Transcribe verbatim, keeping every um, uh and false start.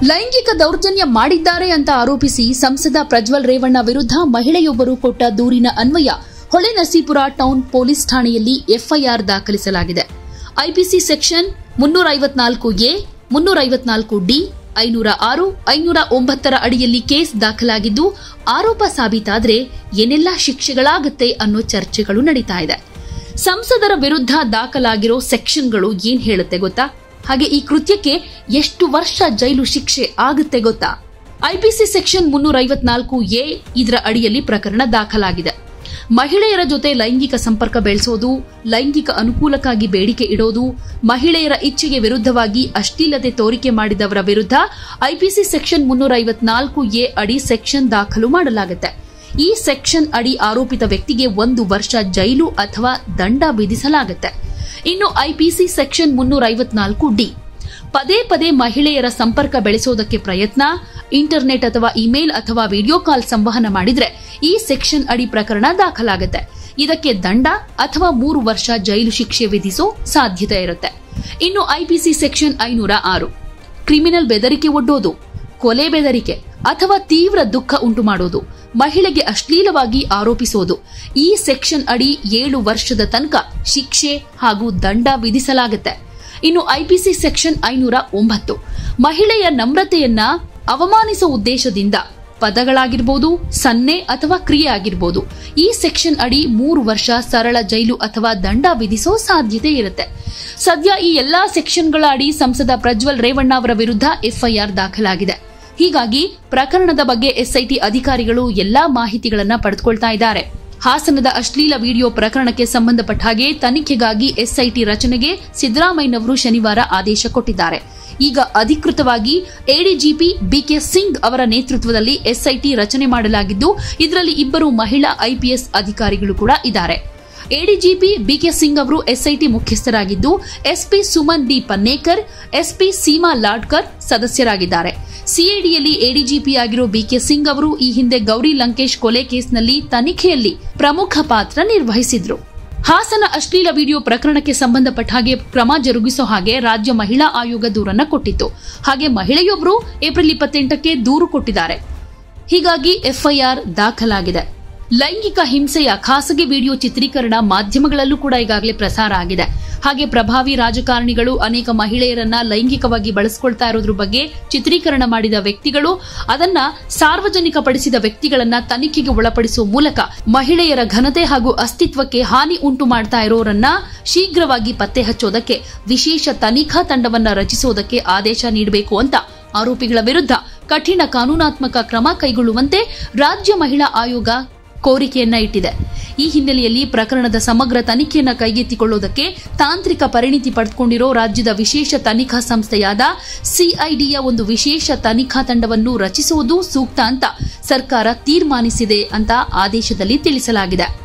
ಲೈಂಗಿಕ ದೌರ್ಜನ್ಯ ಮಾಡಿದ್ದಾರೆ ಅಂತ ಆರೋಪಿಸಿ ಸಂಸದ ಪ್ರಜ್ವಲ್ ರೇವಣ್ಣ ವಿರುದ್ಧ ಮಹಿಳೆಯೊಬ್ಬರು ಕೊಟ್ಟ ದೂರಿನ ಅನ್ವಯ ಹೊಳೆನರಸೀಪುರ ಟೌನ್ ಪೊಲೀಸ್ ಠಾಣೆಯಲ್ಲಿ ಎಫ್ಐಆರ್ ದಾಖಲಿಸಲಾಗಿದೆ. ಐಪಿಸಿ ಸೆಕ್ಷನ್ ಮುನ್ನೂರ ಐವತ್ನಾಲ್ಕು ಎ, ಮುನ್ನೂರ ಐವತ್ನಾಲ್ಕು ಡಿ, ಐನೂರ ಆರು, ಐನೂರ ಒಂಬತ್ತರ ಅಡಿಯಲ್ಲಿ ಕೇಸ್ ದಾಖಲಾಗಿದ್ದು, ಆರೋಪ ಸಾಬೀತಾದರೆ ಏನೆಲ್ಲಾ ಶಿಕ್ಷೆಗಳಾಗುತ್ತೆ ಅನ್ನೋ ಚರ್ಚೆಗಳು ನಡೀತಾ ಇದೆ. ಸಂಸದರ ವಿರುದ್ಧ ದಾಖಲಾಗಿರೋ ಸೆಕ್ಷನ್ಗಳು ಏನ್ ಹೇಳುತ್ತೆ ಗೊತ್ತಾ? ಹಾಗೆ ಈ ಕೃತ್ಯಕ್ಕೆ ಎಷ್ಟು ವರ್ಷ ಜೈಲು ಶಿಕ್ಷೆ ಆಗುತ್ತೆ ಗೊತ್ತಾ? ಐಪಿಸಿ ಸೆಕ್ಷನ್ ಮುನ್ನೂರ ಐವತ್ನಾಲ್ಕು ಎ ಇದರ ಅಡಿಯಲ್ಲಿ ಪ್ರಕರಣ ದಾಖಲಾಗಿದೆ. ಮಹಿಳೆಯರ ಜೊತೆ ಲೈಂಗಿಕ ಸಂಪರ್ಕ ಬೆಳೆಸೋದು, ಲೈಂಗಿಕ ಅನುಕೂಲಕ್ಕಾಗಿ ಬೇಡಿಕೆ ಇಡೋದು, ಮಹಿಳೆಯರ ಇಚ್ಛೆಗೆ ವಿರುದ್ಧವಾಗಿ ಅಶ್ಲೀಲತೆ ತೋರಿಕೆ ಮಾಡಿದವರ ವಿರುದ್ಧ ಐಪಿಸಿ ಸೆಕ್ಷನ್ ಮುನ್ನೂರ ಐವತ್ನಾಲ್ಕು ಎ ಅಡಿ ಸೆಕ್ಷನ್ ದಾಖಲು ಮಾಡಲಾಗುತ್ತೆ. ಈ ಸೆಕ್ಷನ್ ಅಡಿ ಆರೋಪಿತ ವ್ಯಕ್ತಿಗೆ ಒಂದು ವರ್ಷ ಜೈಲು ಅಥವಾ ದಂಡ ವಿಧಿಸಲಾಗುತ್ತೆ. ಇನ್ನು ಐಪಿಸಿ ಸೆಕ್ಷನ್ ಮುನ್ನೂರ ಐವತ್ನಾಲ್ಕು ಡಿ, ಪದೇ ಪದೇ ಮಹಿಳೆಯರ ಸಂಪರ್ಕ ಬೆಳೆಸೋದಕ್ಕೆ ಪ್ರಯತ್ನ, ಇಂಟರ್ನೆಟ್ ಅಥವಾ ಇಮೇಲ್ ಅಥವಾ ವಿಡಿಯೋ ಕಾಲ್ ಸಂವಹನ ಮಾಡಿದ್ರೆ ಈ ಸೆಕ್ಷನ್ ಅಡಿ ಪ್ರಕರಣ ದಾಖಲಾಗುತ್ತೆ. ಇದಕ್ಕೆ ದಂಡ ಅಥವಾ ಮೂರು ವರ್ಷ ಜೈಲು ಶಿಕ್ಷೆ ವಿಧಿಸೋ ಸಾಧ್ಯತೆ ಇರುತ್ತೆ. ಇನ್ನು ಐಪಿಸಿ ಸೆಕ್ಷನ್ ಐನೂರ ಆರು, ಕ್ರಿಮಿನಲ್ ಬೆದರಿಕೆ ಒಡ್ಡೋದು, ಕೊಲೆ ಬೆದರಿಕೆ ಅಥವಾ ತೀವ್ರ ದುಃಖ ಉಂಟು ಮಾಡೋದು, ಮಹಿಳೆಗೆ ಅಶ್ಲೀಲವಾಗಿ ಆರೋಪಿಸೋದು. ಈ ಸೆಕ್ಷನ್ ಅಡಿ ಏಳು ವರ್ಷದ ತನಕ ಶಿಕ್ಷೆ ಹಾಗೂ ದಂಡ ವಿಧಿಸಲಾಗುತ್ತೆ. ಇನ್ನು ಐಪಿಸಿ ಸೆಕ್ಷನ್ ಐನೂರ ಒಂಬತ್ತು, ಮಹಿಳೆಯ ನಮ್ರತೆಯನ್ನ ಅವಮಾನಿಸುವ ಉದ್ದೇಶದಿಂದ ಪದಗಳಾಗಿರಬಹುದು, ಸನ್ನೆ ಅಥವಾ ಕ್ರಿಯೆ ಆಗಿರಬಹುದು. ಈ ಸೆಕ್ಷನ್ ಅಡಿ ಮೂರು ವರ್ಷ ಸರಳ ಜೈಲು ಅಥವಾ ದಂಡ ವಿಧಿಸೋ ಸಾಧ್ಯತೆ ಇರುತ್ತೆ. ಸದ್ಯ ಈ ಎಲ್ಲಾ ಸೆಕ್ಷನ್ಗಳ ಅಡಿ ಸಂಸದ ಪ್ರಜ್ವಲ್ ರೇವಣ್ಣ ಅವರ ವಿರುದ್ಧ ಎಫ್ಐಆರ್ ದಾಖಲಾಗಿದೆ. ಹೀಗಾಗಿ ಪ್ರಕರಣದ ಬಗ್ಗೆ ಎಸ್ಐಟಿ ಅಧಿಕಾರಿಗಳು ಎಲ್ಲಾ ಮಾಹಿತಿಗಳನ್ನು ಪಡೆದುಕೊಳ್ತಾ ಇದ್ದಾರೆ. ಹಾಸನದ ಅಶ್ಲೀಲ ವಿಡಿಯೋ ಪ್ರಕರಣಕ್ಕೆ ಸಂಬಂಧಪಟ್ಟ ಹಾಗೆ ತನಿಖೆಗಾಗಿ ಎಸ್ಐಟಿ ರಚನೆಗೆ ಸಿದ್ದರಾಮಯ್ಯನವರು ಶನಿವಾರ ಆದೇಶ ಕೊಟ್ಟಿದ್ದಾರೆ. ಈಗ ಅಧಿಕೃತವಾಗಿ ಎಡಿಜಿಪಿ ಬಿಕೆ ಸಿಂಗ್ ಅವರ ನೇತೃತ್ವದಲ್ಲಿ ಎಸ್ಐಟಿ ರಚನೆ ಮಾಡಲಾಗಿದ್ದು, ಇದರಲ್ಲಿ ಇಬ್ಬರು ಮಹಿಳಾ ಐಪಿಎಸ್ ಅಧಿಕಾರಿಗಳು ಕೂಡ ಇದ್ದಾರೆ. ಎಡಿಜಿಪಿ ಬಿಕೆ ಸಿಂಗ್ ಅವರು ಎಸ್ಐಟಿ ಮುಖ್ಯಸ್ಥರಾಗಿದ್ದು, SP Suman D Pannekar, SP Seema Ladkar ಸದಸ್ಯರಾಗಿದ್ದಾರೆ. ಸಿಐಡಿಯಲ್ಲಿ ಎಡಿಜಿಪಿ ಆಗಿರೋ ಬಿಕೆ ಸಿಂಗ್ ಅವರು ಈ ಹಿಂದೆ ಗೌರಿ ಲಂಕೇಶ್ ಕೊಲೆ ಕೇಸ್ನಲ್ಲಿ ತನಿಖೆಯಲ್ಲಿ ಪ್ರಮುಖ ಪಾತ್ರ ನಿರ್ವಹಿಸಿದ್ರು. ಹಾಸನ ಅಶ್ಲೀಲ ವಿಡಿಯೋ ಪ್ರಕರಣಕ್ಕೆ ಸಂಬಂಧಪಟ್ಟ ಹಾಗೆ ಕ್ರಮ ಜರುಗಿಸೋ ಹಾಗೆ ರಾಜ್ಯ ಮಹಿಳಾ ಆಯೋಗ ದೂರನ್ನ ಕೊಟ್ಟಿತ್ತು. ಹಾಗೆ ಮಹಿಳೆಯೊಬ್ಬರು ಏಪ್ರಿಲ್ ಇಪ್ಪತ್ತೆಂಟಕ್ಕೆ ದೂರು ಕೊಟ್ಟಿದ್ದಾರೆ. ಹೀಗಾಗಿ ಎಫ್ಐಆರ್ ದಾಖಲಾಗಿದೆ. ಲೈಂಗಿಕ ಹಿಂಸೆಯ ಖಾಸಗಿ ವಿಡಿಯೋ ಚಿತ್ರೀಕರಣ ಮಾಧ್ಯಮಗಳಲ್ಲೂ ಕೂಡ ಈಗಾಗಲೇ ಪ್ರಸಾರ ಆಗಿದೆ. ಹಾಗೆ ಪ್ರಭಾವಿ ರಾಜಕಾರಣಿಗಳು ಅನೇಕ ಮಹಿಳೆಯರನ್ನ ಲೈಂಗಿಕವಾಗಿ ಬಳಸಿಕೊಳ್ತಾ ಇರೋದ್ರ ಬಗ್ಗೆ ಚಿತ್ರೀಕರಣ ಮಾಡಿದ ವ್ಯಕ್ತಿಗಳು, ಅದನ್ನ ಸಾರ್ವಜನಿಕಪಡಿಸಿದ ವ್ಯಕ್ತಿಗಳನ್ನ ತನಿಖೆಗೆ ಒಳಪಡಿಸುವ ಮೂಲಕ ಮಹಿಳೆಯರ ಘನತೆ ಹಾಗೂ ಅಸ್ತಿತ್ವಕ್ಕೆ ಹಾನಿ ಉಂಟು ಮಾಡ್ತಾ ಇರೋರನ್ನ ಶೀಘ್ರವಾಗಿ ಪತ್ತೆ ಹಚ್ಚೋದಕ್ಕೆ ವಿಶೇಷ ತನಿಖಾ ತಂಡವನ್ನ ರಚಿಸೋದಕ್ಕೆ ಆದೇಶ ನೀಡಬೇಕು ಅಂತ ಆರೋಪಿಗಳ ವಿರುದ್ಧ ಕಠಿಣ ಕಾನೂನಾತ್ಮಕ ಕ್ರಮ ಕೈಗೊಳ್ಳುವಂತೆ ರಾಜ್ಯ ಮಹಿಳಾ ಆಯೋಗ ಕೋರಿಕೆಯನ್ನ ಇಟ್ಟಿದೆ. ಈ ಹಿನ್ನೆಲೆಯಲ್ಲಿ ಪ್ರಕರಣದ ಸಮಗ್ರ ತನಿಖೆಯನ್ನು ಕೈಗೆತ್ತಿಕೊಳ್ಳುವುದಕ್ಕೆ ತಾಂತ್ರಿಕ ಪರಿಣಿತಿ ಪಡೆದುಕೊಂಡಿರೋ ರಾಜ್ಯದ ವಿಶೇಷ ತನಿಖಾ ಸಂಸ್ಥೆಯಾದ ಸಿಐಡಿಯ ಒಂದು ವಿಶೇಷ ತನಿಖಾ ತಂಡವನ್ನು ರಚಿಸುವುದು ಸೂಕ್ತ ಅಂತ ಸರ್ಕಾರ ತೀರ್ಮಾನಿಸಿದೆ ಅಂತ ಆದೇಶದಲ್ಲಿ ತಿಳಿಸಲಾಗಿದೆ.